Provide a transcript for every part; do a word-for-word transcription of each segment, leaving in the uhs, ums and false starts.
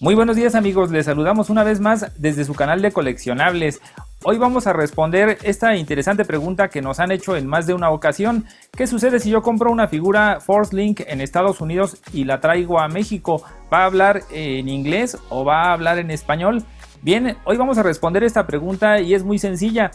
Muy buenos días amigos, les saludamos una vez más desde su canal de coleccionables. Hoy vamos a responder esta interesante pregunta que nos han hecho en más de una ocasión. ¿Qué sucede si yo compro una figura Force Link en Estados Unidos y la traigo a México? ¿Va a hablar en inglés o va a hablar en español? Bien, hoy vamos a responder esta pregunta y es muy sencilla.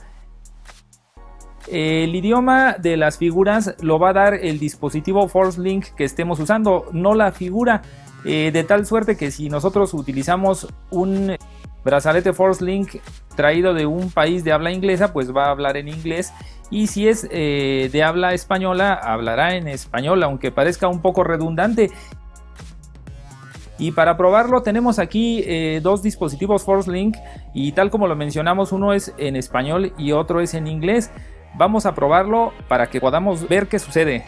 El idioma de las figuras lo va a dar el dispositivo Force Link que estemos usando, no la figura. Eh, de tal suerte que si nosotros utilizamos un brazalete Force Link traído de un país de habla inglesa, pues va a hablar en inglés, y si es eh, de habla española, hablará en español, aunque parezca un poco redundante. Y para probarlo tenemos aquí eh, dos dispositivos Force Link, y tal como lo mencionamos, uno es en español y otro es en inglés. Vamos a probarlo para que podamos ver qué sucede.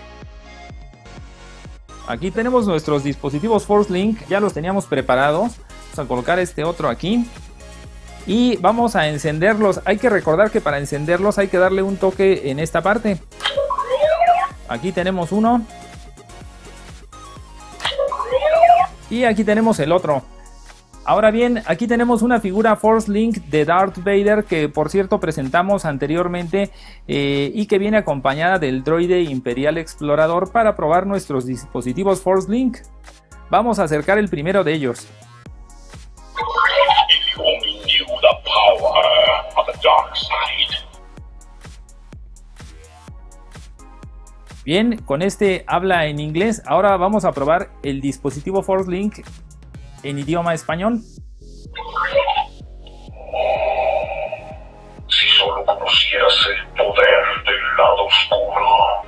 Aquí tenemos nuestros dispositivos Force Link, ya los teníamos preparados. Vamos a colocar este otro aquí y vamos a encenderlos. Hay que recordar que para encenderlos hay que darle un toque en esta parte. Aquí tenemos uno y aquí tenemos el otro. Ahora bien, aquí tenemos una figura Force Link de Darth Vader que por cierto presentamos anteriormente eh, y que viene acompañada del droide Imperial Explorador para probar nuestros dispositivos Force Link. Vamos a acercar el primero de ellos. Bien, con este habla en inglés. Ahora vamos a probar el dispositivo Force Link en idioma español. Si solo conocieras el poder del lado oscuro.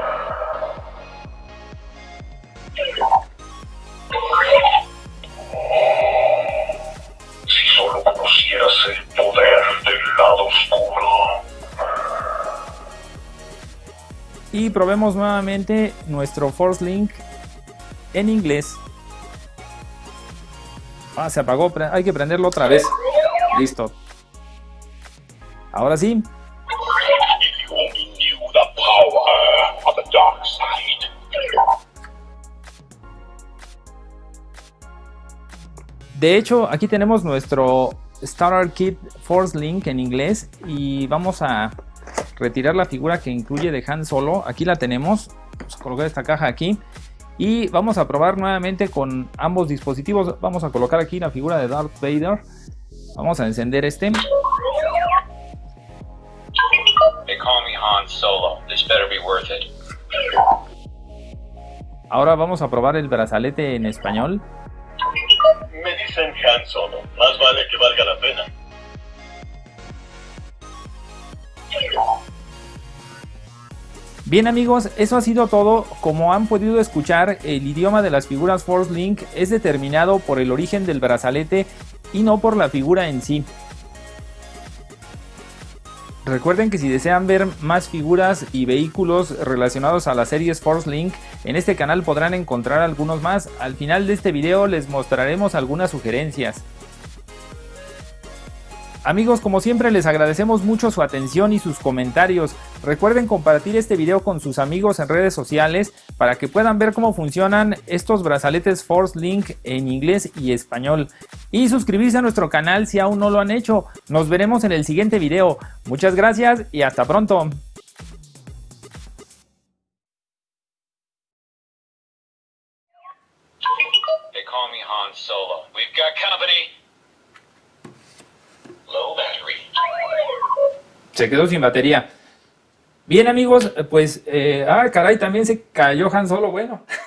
Si solo conocieras el poder del lado oscuro. Y probemos nuevamente nuestro Force Link en inglés. Ah, se apagó, hay que prenderlo otra vez. Listo. Ahora sí. De hecho, aquí tenemos nuestro Starter Kit Force Link en inglés y vamos a retirar la figura que incluye de Han Solo. Aquí la tenemos. Vamos a colocar esta caja aquí. Y vamos a probar nuevamente con ambos dispositivos. Vamos a colocar aquí la figura de Darth Vader. Vamos a encender este. Ahora vamos a probar el brazalete en español. Me dicen Han Solo. Más vale que valga la pena. Bien amigos, eso ha sido todo. Como han podido escuchar, el idioma de las figuras Force Link es determinado por el origen del brazalete y no por la figura en sí. Recuerden que si desean ver más figuras y vehículos relacionados a las series Force Link, en este canal podrán encontrar algunos más. Al final de este video les mostraremos algunas sugerencias. Amigos, como siempre les agradecemos mucho su atención y sus comentarios. Recuerden compartir este video con sus amigos en redes sociales para que puedan ver cómo funcionan estos brazaletes Force Link en inglés y español. Y suscribirse a nuestro canal si aún no lo han hecho. Nos veremos en el siguiente video. Muchas gracias y hasta pronto. They call me Han Solo. We've got company. Low battery. Se quedó sin batería. Bien amigos, pues, eh, ah caray, también se cayó Han Solo, bueno.